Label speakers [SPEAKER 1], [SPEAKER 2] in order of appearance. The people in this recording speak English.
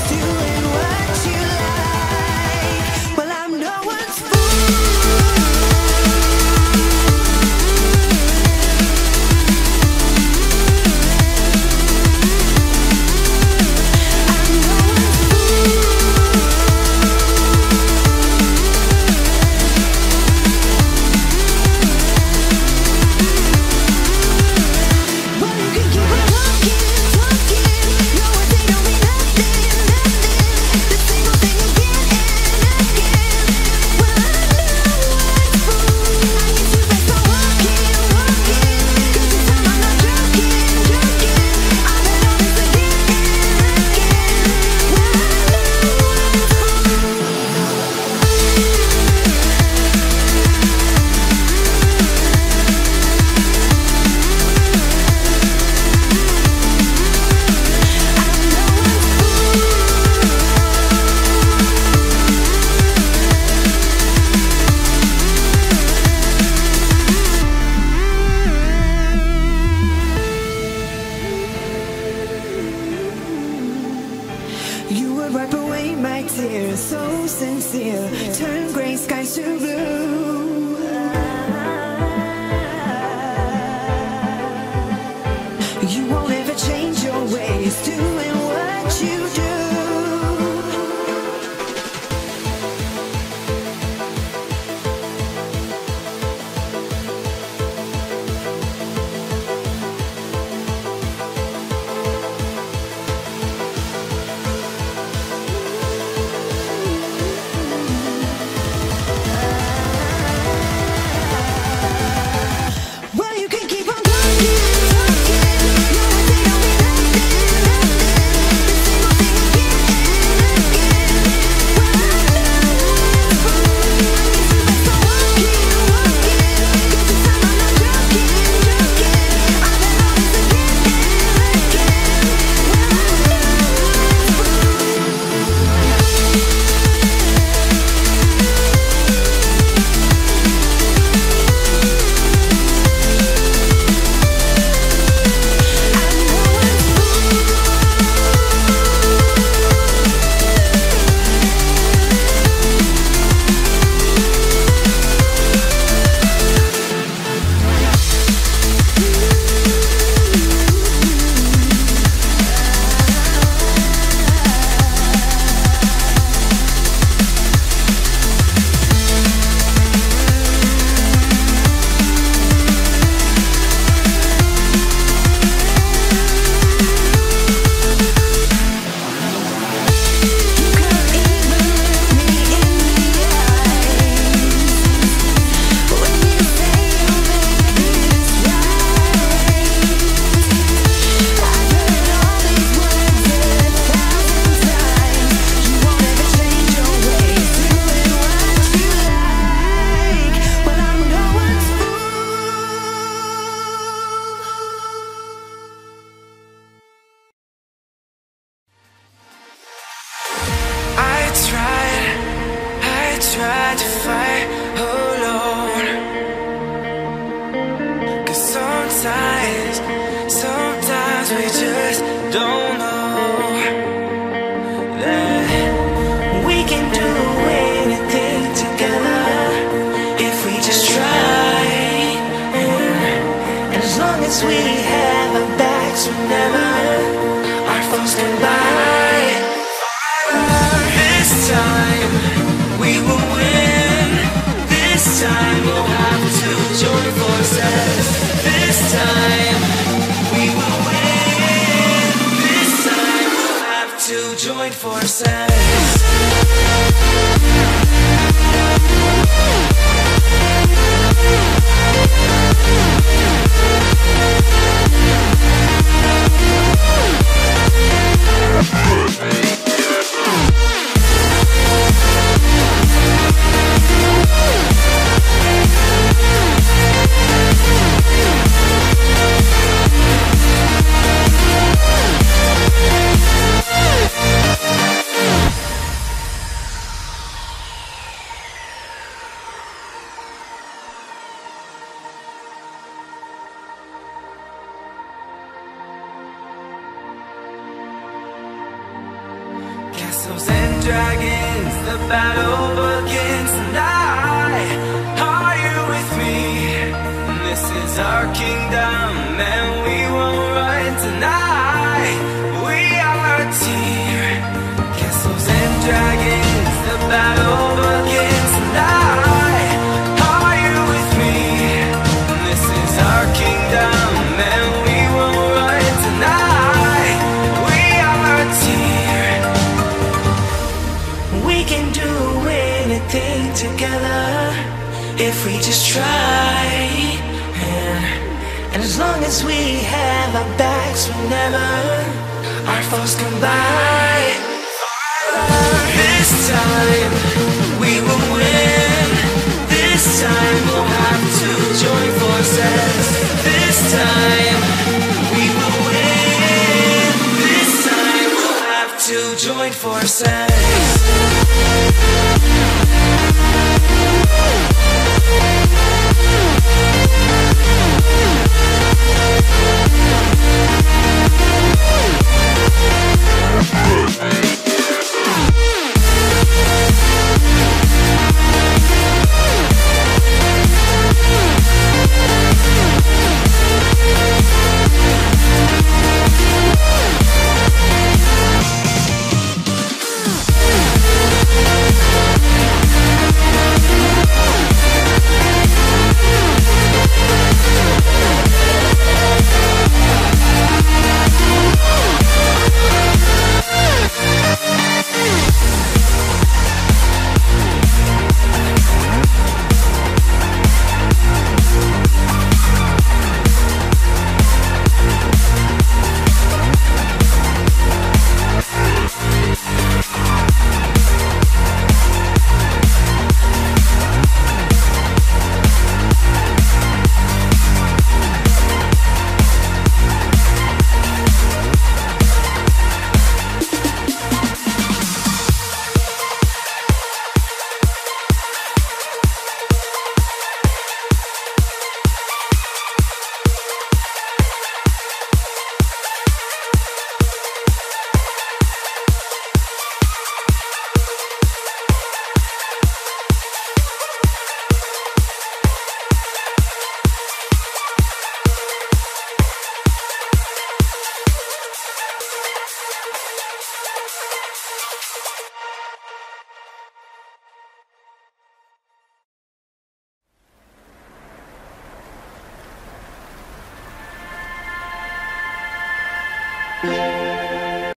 [SPEAKER 1] doing what you like. Well, I'm no one's fool. You would wipe away my tears, so sincere. Turn gray skies to blue. You won't ever change your ways, doing what you do. Tried to fight alone, 'cause sometimes we just don't know that we can do anything together if we just try. And as long as we have our backs, whenever our foes collide, this time we will win. This time we'll have to join forces. This time we will win. This time we'll have to join forces. castles and dragons, the battle begins tonight. Are you with me? This is our kingdom and we won't run tonight. We are a team. Castles and dragons, the battle begins tonight. Are you with me? This is our kingdom and we won't run tonight. We are a team. We can do anything together if we just try. And as long as we have our backs, whenever our foes combine, this time we will win. This time we'll have to join forces. This time we will win. This time we'll have to join forces.